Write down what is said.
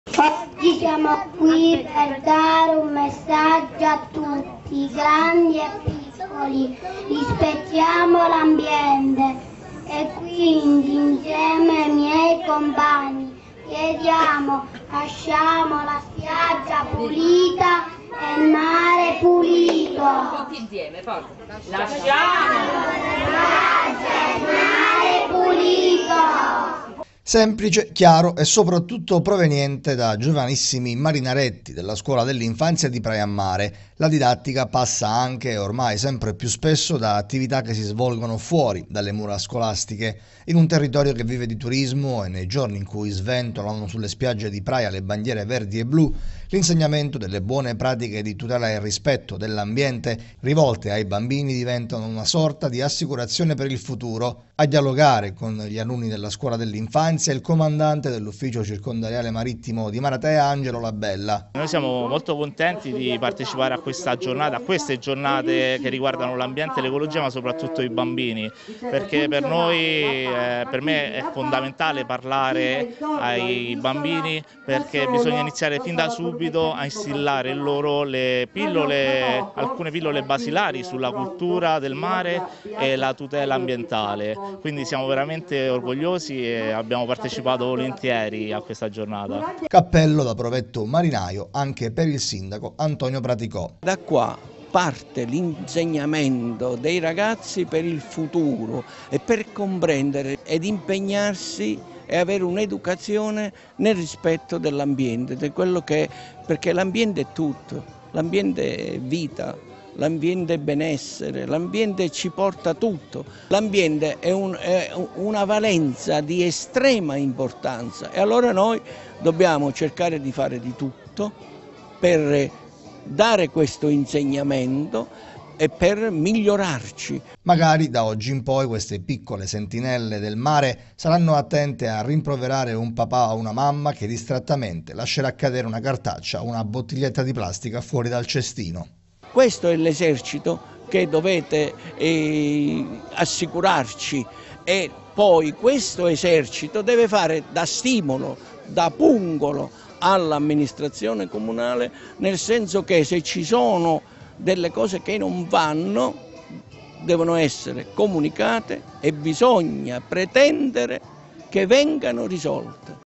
Oggi siamo qui per dare un messaggio a tutti, grandi e piccoli. Rispettiamo l'ambiente e quindi insieme ai miei compagni chiediamo: lasciamo la spiaggia pulita e il mare pulito. Tutti insieme, forza. Lasciamo la spiaggia e il mare pulito. Semplice, chiaro e soprattutto proveniente da giovanissimi marinaretti della scuola dell'infanzia di Praia a Mare. La didattica passa anche e ormai sempre più spesso da attività che si svolgono fuori dalle mura scolastiche, in un territorio che vive di turismo, e nei giorni in cui sventolano sulle spiagge di Praia le bandiere verdi e blu, l'insegnamento delle buone pratiche di tutela e rispetto dell'ambiente rivolte ai bambini diventano una sorta di assicurazione per il futuro. A dialogare con gli alunni della scuola dell'infanzia il comandante dell'ufficio circondariale marittimo di Maratea, Angelo Labella. Noi siamo molto contenti di partecipare a questa giornata, a queste giornate che riguardano l'ambiente e l'ecologia, ma soprattutto i bambini, perché per noi, per me è fondamentale parlare ai bambini, perché bisogna iniziare fin da subito a instillare in loro alcune pillole basilari sulla cultura del mare e la tutela ambientale. Quindi siamo veramente orgogliosi e abbiamo partecipato volentieri a questa giornata. Cappello da provetto marinaio anche per il sindaco Antonio Praticò. Da qua parte l'insegnamento dei ragazzi per il futuro e per comprendere ed impegnarsi e avere un'educazione nel rispetto dell'ambiente, di quello che è, perché l'ambiente è tutto, l'ambiente è vita. L'ambiente è benessere, l'ambiente ci porta tutto, l'ambiente è una valenza di estrema importanza e allora noi dobbiamo cercare di fare di tutto per dare questo insegnamento e per migliorarci. Magari da oggi in poi queste piccole sentinelle del mare saranno attente a rimproverare un papà o una mamma che distrattamente lascerà cadere una cartaccia o una bottiglietta di plastica fuori dal cestino. Questo è l'esercito che dovete assicurarci e poi questo esercito deve fare da stimolo, da pungolo all'amministrazione comunale, nel senso che se ci sono delle cose che non vanno devono essere comunicate e bisogna pretendere che vengano risolte.